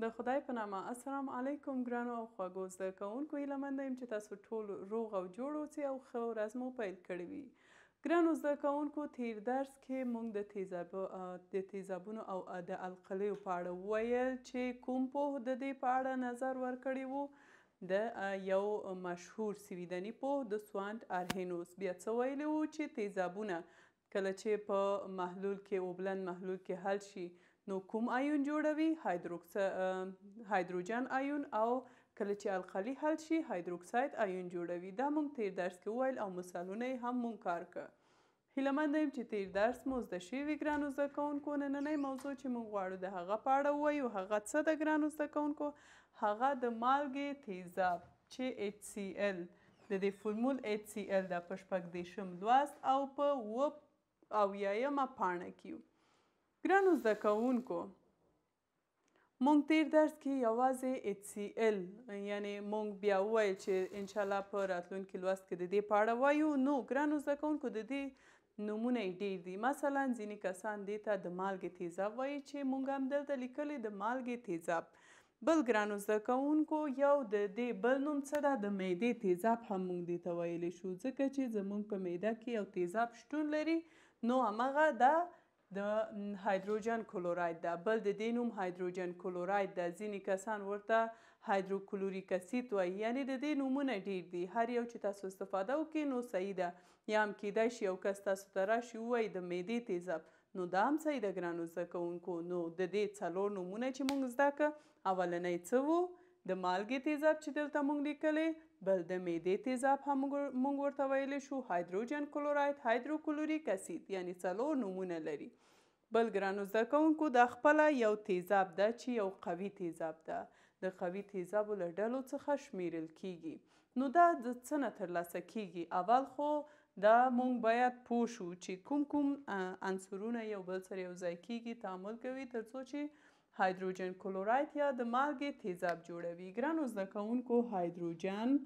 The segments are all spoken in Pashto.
د خدای په نامه السلام علیکم ګرانو او خوږو زده کوونکو. هیله منده یم چې تاسو ټول روغ او جوړ اوسئ او ښه ورځ مو پیل کړې وي. ګرانو زده کوونکو، تیر درس کې موږ د تیزابونو او د القلیو په اړه وویل چې کوم پوه د دې په اړه نظر ورکړی وو. د یو مشهور سویدني پوه د سوانت ارهینوس. بیا څه ویلي وو چې تیزابونه کله چې په محلول کې اوبلن محلول کې حل شي نو کوم آیون جوړوي؟ هایدروجن آیون. او کله چې القلي حل شي هایدروکساید آیون جوړوي. دا موږ تیر درس کې وویل او مثالونه یې هم موږ کار کړ. هیله منده یم چې تیر درس مو زده شوي وي ګرانو زده کوونکو. نننۍ موضوع چې موږ غواړو د هغه په اړه ووایو. هغه څه ده ګرانو زده کوونکو؟ هغه د مالګې تیزاب چې HCl د دې فورمول HCl دا په 14 لوست او په 78 پاڼه کې. ګرانو زده کوونکو، مونږ تیر درس کې یوازې HCl یعنی مونږ بیا وویل چې انشاءالله په راتلونکي لوست کې د دې په اړه وایو. نو ګرانو زده کوونکو، د دې نومونه یې ډېر دي. مثلا ځینې کسان دې ته د مالګې تیزاب وایي چې مونږ هم دلته لیکلی د مالګې تیزاب. بل ګرانو زده کوونکو، یو د دې بل نوم څه ده؟ د معدې تیزاب هم مونږ دې ته ویلی شو، ځکه چې زمونږ په معده کې یو تیزاب شتون لري، نو همغه ده د هایدروجن کلوراید ده. بل د دې نوم هایدروجن کلوراید ده. ځینې کسان ورته هایدروکلوریک اسید وایي. یعنې د دې نومونه ډېر دي. هر یو چې تاسو استفاده وکړئ نو صحیح ده. یا هم کیدای شي یو کس تاسو ته راشي ووایي د معدې تیزاب، نو دا هم صحیح ده ګرانو زده کوونکو. نو د دې 4 نومونه چې موږ زده کړه، اولنی څه وو؟ د مالګې تیزاب چې دلته موږ لیکلی. بل د معدې تیزاب هم موږ ورته ویلی شو، هایدروجن کلوراید، هایدروکلوریک اسید، یعنې 4 نومونه لري. بل ګرانو زده کوونکو، دا خپله یو تیزاب ده چې یو قوي تیزاب ده. د قوي تیزابو له ډلو څخه شمیرل کیږي. نو دا د څه نه ترلاسه کیږي؟ اول خو دا موږ باید پوه شو چې کوم عنصرونه یو بل سره یو ځای کیږي، تعامل کوي، تر څو چې هایدروجن کلوراید یا د مالګې تیزاب جوړوي. ګرانو زده کوونکو، هایدروجن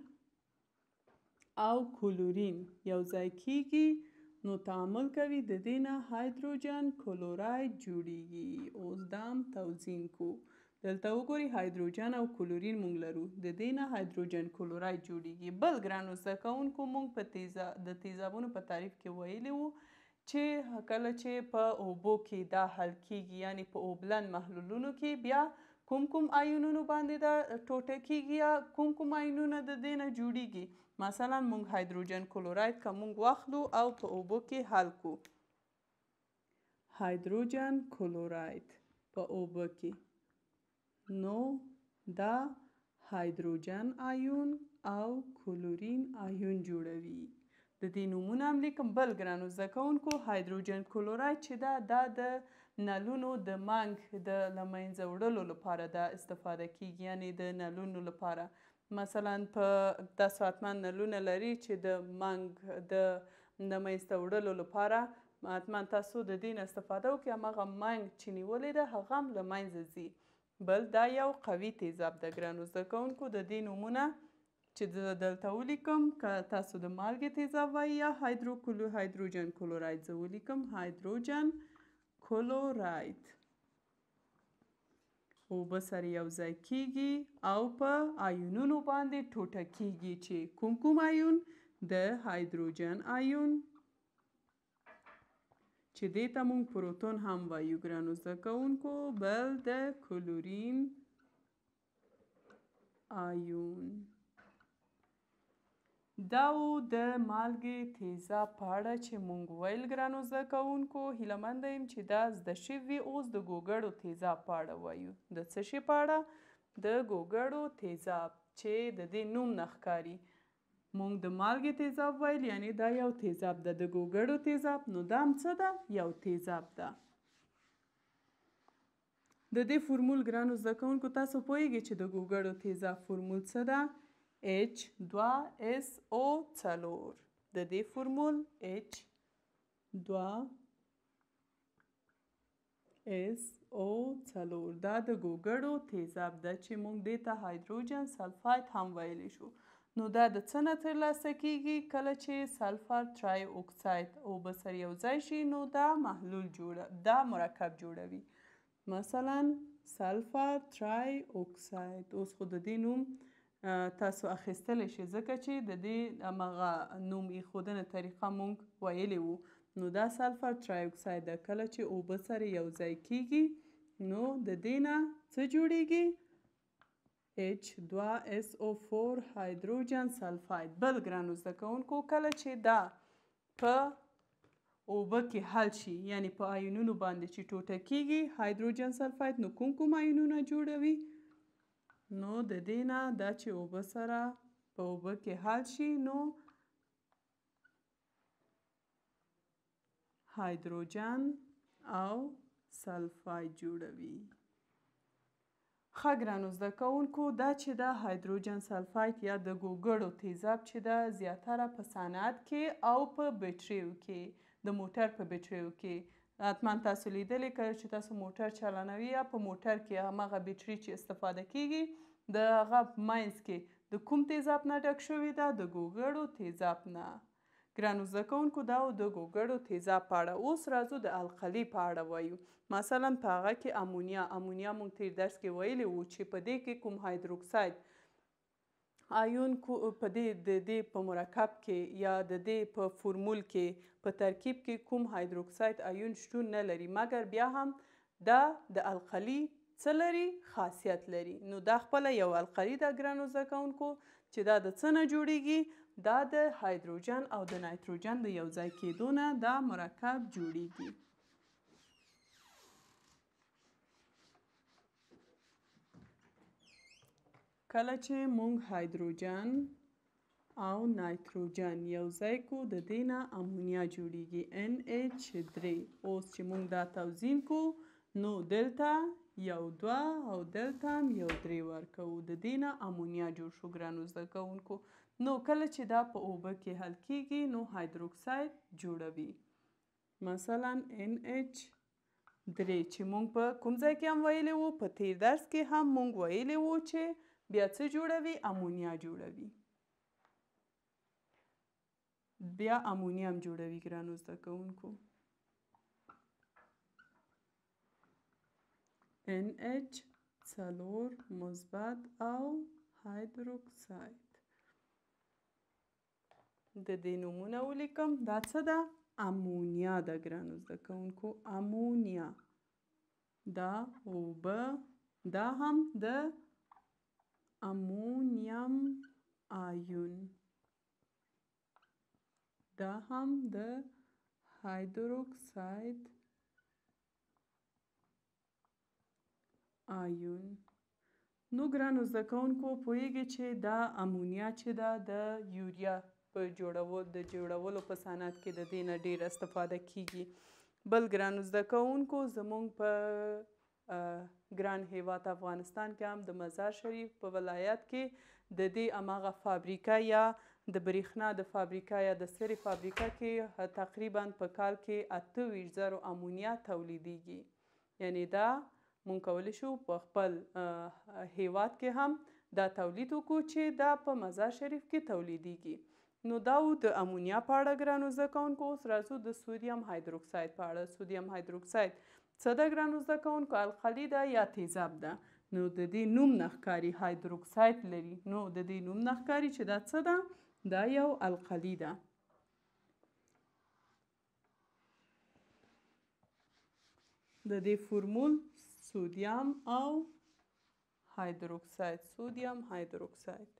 او کلورین یو ځای کیږي نو تعامل کوي، د دې نه هایدروجن کلوراید جوړیږي. اوس دا هم توزین کو. دلته وګورئ، هایدروجن او کلورین موږ لرو، د دې نه هایدروجن کلوراید جوړیږي. بل ګرانو زده کوونکو، موږ د تیزابونو په تعریف کې ویلي وو چې کله چې په اوبو کې دا حل کیږي، یعنې په اوبلن محلولونو کې، بیا کوم آیونونو باندې دا ټوټه کیږي یا کوم آیونونه د دې نه جوړیږي. مثلا موږ هایدروجن کلوراید که موږ واخلو او په اوبو کې حل کو، هایدروجن کلوراید په اوبو کې، نو دا هایدروجن آیون او کلورین آیون جوړوي. د دې نومونه هم لیکم. بل ګرانو زده کوونکو، هایدروجن کلوراید چې ده، دا د نلونو د منګ د له منځه وړلو لپاره دا استفاده کیږي، یعنې د نلونو لپاره. مثلا په تاسو حتما نلونه لري چې د منګ د منځته وړلو لپاره حتما تاسو د دې نه استفاده وکړئ. همغه منګ چې نیولې ده هغه هم له منځه ځي. بل دا یو قوي تیزاب ده ګرانو زده کوونکو. د دې نومونه چې دلته ولیکم، که تاسو د مالګې تیزاب وایي یا هایدروجن کلوراید، زه ولیکم هایدروجن کلوراید. اوبه سره یو ځای کیږي او په آیونونو باندې ټوټه کیږي، چې کوم آیون؟ د هایدروجن آیون، چې دې ته موږ پروتون هم وایو ګرانو زده کوونکو. بل د کلورین آیون. دا و د مالګې تیزاب په اړه چې موږ ویل ګرانو زده کوونکو. هیله منده یم چې دا زده شوي وي. اوس د ګوګړو تیزاب په اړه وایو. د څه شي په اړه؟ د ګوګړو تیزاب، چې د دې نوم نه ښکاري. موږ د مالګې تیزاب ویل، یعنې دا یو تیزاب ده. د ګوګړو تیزاب، نو دا هم څه ده؟ یو تیزاب ده. د دې فورمول ګرانو زده کوونکو، تاسو پوهیږئ چې د ګوګړو تیزاب فورمول څه ده؟ H2SO4. د دې فورمول H2SO4. دا د ګوګړو تیزاب ده چې موږ دې ته هایدروجن سلفاید هم ویلی شو. نو دا د څه نه ترلاسه کیږي؟ کله چې سلفر ټرای اکساید اوبه سره یو ځای شي نو دا مرکب جوړوي. مثلا سلفر ترای اکساید. اوس خو د دې نوم تاسو اخیستلی شئ ځکه چې د دې همغه نوم ایښودنې طریقه موږ ویلې وو. نو دا سلفر ترای اکساید ده. کله چې اوبه سره یو ځای کیږي نو د دې نه څه جوړیږي؟ H2SO4 هایدروجن سلفاید. بل ګرانو زده کوونکو کله چې دا په اوبه کې حل شي یعنی په آیونونو باندې چې ټوټه کیږي هایدروجن سلفاید نو کوم آیونونه جوړوي؟ نو د دې نه دا چې اوبه سره په اوبه کې حل شي نو هایدروجن او سلفاید جوړوي. ښه ګرانو زده کوونکو دا چې دا هایدروجن سلفاید یا د ګوګړو تیزاب چې ده زیاتره په صنعت کې او په بټریو کې د موټر په بټریو کې حتما تاسو لیدلی کله چې تاسو موټر چلنوي یا په موټر کې همغه بټري چې استفاده کیږي د هغه منځ کې د کوم تیزاب نه ډک شوي ده؟ د ګوګړو تیزاب نه. ګرانو زده کوونکو دا و د ګوګړو تیزاب په اړه. اوس راځو د القلي په اړه وایو. مثلا په هغه کې امونیا موږ تیر درس کې ویلی وو چې په دې کې کوم هایدروکساید آیون په دې په مرکب کې یا د دې په فورمول کې په ترکیب کې کوم هایدروکساید آیون شتون نه لري مګر بیا هم دا د القلي څه لري؟ خاصیت لري. نو دا خپله یو القلي ده ګرانو زده کوونکو چې دا د څه نه جوړیږي؟ دا د هایدروجن او د نایتروجن د یو ځای کېدو نه دا مرکب جوړیږي. کله چې موږ هایدروجن او نایتروجن یو ځای کو د دې نه امونیا جوړیږي NH3. اوس چې موږ دا توزین کو نو دلته یو 2 او دلته هم یو 3 ورکوو. د دې نه امونیا جوړ شو ګرانو زده کوونکو. نو کله چې دا په اوبه کې حل کیږي نو هایدروکساید جوړوي. مثلا NH3 چې موږ په کوم ځای کې هم ویلی وو؟ په تیر درس کې هم موږ ویلی وو چې بیا څه جوړوي؟ امونیا جوړوي. بیا امونیا هم جوړوي ګرانو زده کوونکو. NH4 مثبت او هایدروکساید. د دې نومونه ولیکم. دا څه ده؟ امونیا ده ګرانو زده کوونکو. امونیا دا اوبه دا هم د امونیم آیون دا هم د هایدروکساید آیون. نو ګرانو زده کوونکو پوهیږئ چې دا امونیا چې ده د یوریا په جوړولو په صنعت کې د دې نه ډیر استفاده کیږي. بل ګرانو زده کوونکو زموږ په ګران هیواد افغانستان کې هم د مزار شریف په ولایت کې د دې هماغه فابریکه یا د بریښنا د فابریکه یا د سرې فابریکه کې تقریبا په کال کې 28,000 امونیا تولیدیږي. یعنی دا مونږ کولی شو په خپل هیواد کې هم دا تولید وکړو چې دا په مزار شریف کې تولیدیږي. نو دا و د امونیا په اړه ګرانو زده کوونکو. اوس راځو د سودیم هایدروکساید په اړه. سودیم هایدروکساید څه ده ګرانو زده کوونکو؟ القلي ده یا تیزاب ده. نو د دې نوم نه ښکاري هایدروکساید لري. نو د دې نوم نه ښکاري چې دا څه ده؟ دا یو القلي ده. د دې فورمول سودیم او هایدروکساید. سودیم هایدروکساید.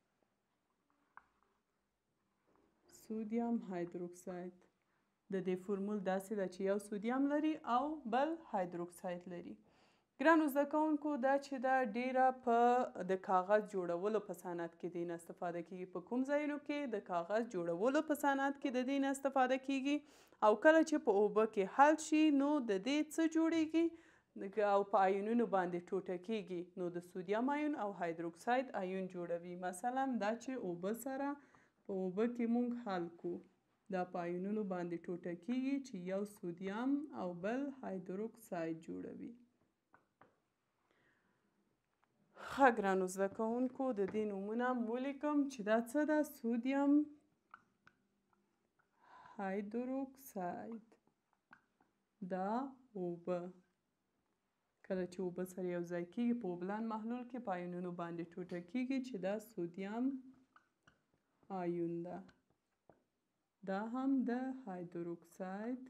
سودیم هایدروکساید. د دې فورمول داسې ده چې یو سودیم لري او بل هایدروکساید لري. ګرانو زده کوونکو دا چې دا ډیره په د کاغذ جوړولو په صنعت کې د نه استفاده کیږي. په کوم ځایونو کې؟ د کاغذ جوړولو په صنعت کې د دې نه استفاده کیږي. او کله چې په اوبه کې حل شي نو د دې څه جوړیږي او په آیونونو باندې ټوټه کیږي نو د سودیم آیون او هایدروکساید آیون جوړوي. مثلا دا چې اوبه سره په اوبه کې مونږ حل کو دا په آیونونو باندې ټوټه کیږي چې یو سودیم او بل هایدروکساید جوړوي. ښه ګرانو زده کوونکو د دې نومونه ولیکم چې دا څه ده؟ سودیم هایدروکساید دا اوبه. کله چې اوبه سره یو ځای کیږي په اوبلن محلول کې په آیونونو باندې ټوټه کیږي چې دا سودیم آیون ده. دا هم د هایدروکساید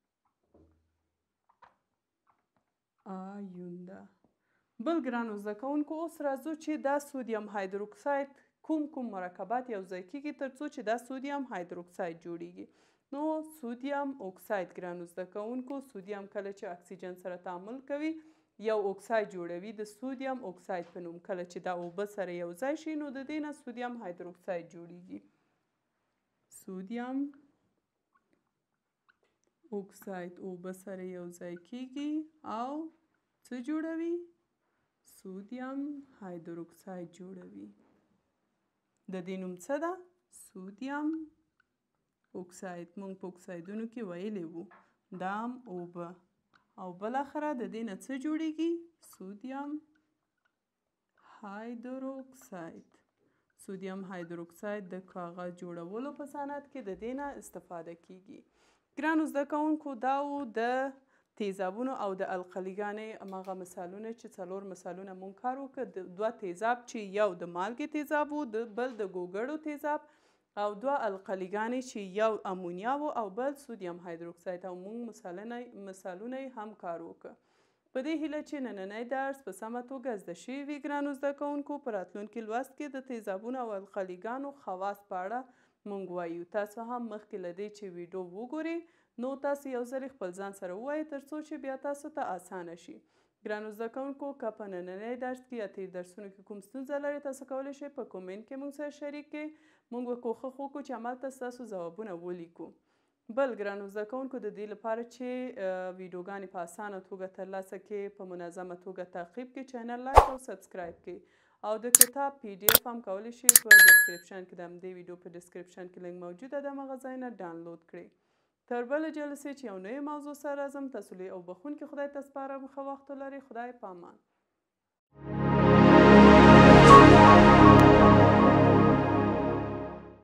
آیون ده. بل ګرانو زده کوونکو اوس راځو چې دا سودیم هایدروکساید کوم مرکبات یو ځای کیږي تر څو چې دا سودیم هایدروکساید جوړیږي. نو سودیم اکساید ګرانو زده کوونکو، سودیم کله چې اکسیجن سره تعامل کوي یو اکساید جوړوي د سودیم اکساید په نوم. کله چې دا اوبه سره یو ځای شي نو د دې نه سودیم هایدروکساید جوړیږي. سودیم اکساید اوبه سره یو ځای کیږي او څه جوړوي؟ سودیم هایدروکساید جوړوي. د دې نوم څه ده؟ سودیم اکساید. موږ په اکسایدونو کې ویلي وو دا هم اوبه او بالاخره د دې نه څه جوړیږي؟ سودیم هایدروکساید. سودیم هایدروکساید د کاغذ جوړولو په صنعت کې د دې نه استفاده کیږي. ګرانو زده کوونکو دا و د تیزابونو او د القلیګانې هماغه مثالونه چې 4 مثالونه مونږ کار وکړ. 2 تیزاب چې یو د مالګې تیزاب و، بل د ګوګړو تیزاب، او 2 القلیګانې چې یو امونیا و او بل سودیم هایدروکساید، او مونږ مثالونه یې هم کار وکړ. په دې هیله چې نننی درس په سمه توګه زده شوي وي ګرانو زده کوونکو. په راتلونکي لوست کې د تیزابونو او القلیګانو خواص په اړه مونږ وایو. تاسو هم مخکې له دې چې ویډیو وګورئ نو تاسو یو ځل خپل ځان سره ووایئ تر څو چې بیا تاسو ته اسانه شي. ګرانو زده کوونکو که په نننی درس کې یا تیر درسونو کې کوم ستونزه لرئ تاسو کولی شئ په کومنټ کې مونږ سره شریک کړئ. مونږ به کوښښ وکړو چې همالته ستاسو ځوابونه ولیکو. بل ګرانو زده کوونکو د دې لپاره چې ویډیوګانې په اسانه توګه ترلاسه کړئ په منظمه توګه تعقیب کړئ، چینل لایک او سبسکرایب کړئ. او د کتاب PDF هم کولی شئ په ډسکریپشن کې د همدې ویډیو په ډسکریپشن کې لینک موجوده ده، هغه ځای نه ډاونلوډ کړئ. تر بله جلسې چې یو نوې موضوع سره راځم، تاسو لوی او بخښونکي خدای ته سپارم. ښه وخت ولرئ. خدای په امان.